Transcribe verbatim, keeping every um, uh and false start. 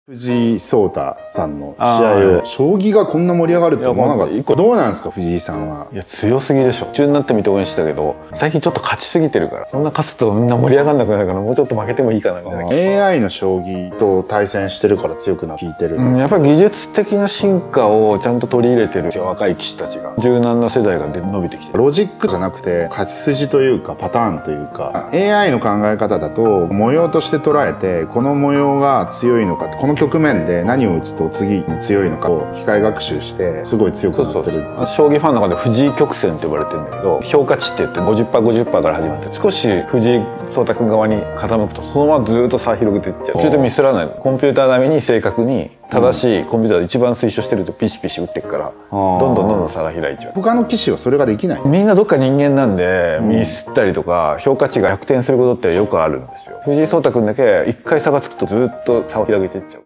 藤井聡太さんの試合を将棋がこんな盛り上がるって思わなかった。どうなんですか藤井さんは。 いや強すぎでしょ。中になってみて応援してたけど最近ちょっと勝ちすぎてるからそんな勝つとみんな盛り上がんなくなるからもうちょっと負けてもいいかなみたいな。 エーアイ の将棋と対戦してるから強くなって聞いてるんです、 うん、やっぱり技術的な進化をちゃんと取り入れてる若い棋士たちが柔軟な世代がで伸びてきてる。 ロジックじゃなくて勝ち筋というかパターンというか エーアイ の考え方だと模様として捉えてこの模様が強いのかこの局面で何を打つと次に強いのかを機械学習してすごい強くなってる。 そうそう将棋ファンの中で藤井曲線って呼ばれてるんだけど評価値って言って ごじゅっパーセントごじゅっパーセント から始まって少し藤井聡太君側に傾くとそのままずっと差広げていっちゃう。途中でミスらないの。コンピューター並みに正確に正しいコンピューターで一番推奨してるとピシピシ打っていくからどんどんどんどん差が開いちゃう。 他の棋士はそれができない。 みんなどっか人間なんでミスったりとか評価値が逆転することってよくあるんですよ。藤井聡太君だけ一回差がつくとずっと差を広げていっちゃう。